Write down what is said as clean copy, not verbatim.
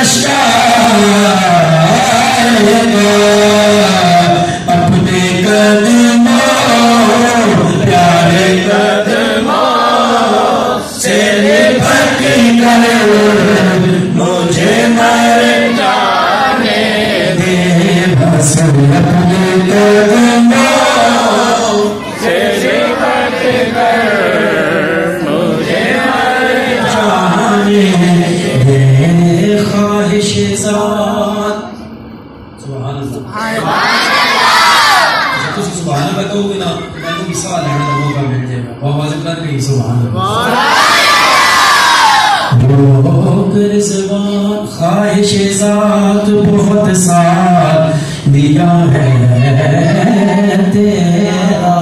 शायद अपने कदमों प्यारे कदमों से लिपट कर मुझे मर जाने दे बस अपने कदमों से लिपट कर मुझे मर जाने दे ख्वाहिश ज़ात। सुभान अल्लाह। सुभान अल्लाह कहोगे ना मैं तो सवाल है ना मौका मिल जाएगा आवाज बुलंद नहीं सुभान अल्लाह। ज़बान ख्वाहिश ज़ात बहुत साथ दिया है तेरा